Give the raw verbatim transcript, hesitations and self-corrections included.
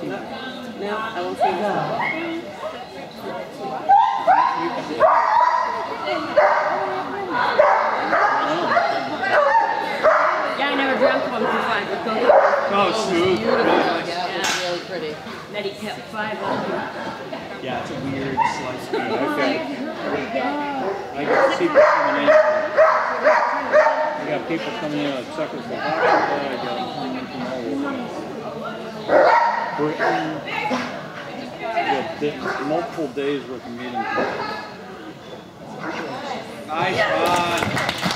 No, I won't say that. Yeah, I never dreamt one through five with Cody. Oh, smooth. Beautiful. Really Yeah, nice. yeah, really pretty. That he kept five of them. Yeah, it's a weird slice. I got, I got people coming in. I got people coming in like suckers for hot. I got them coming in from all over. Britain. We have multiple days worth of meetings. Nice one.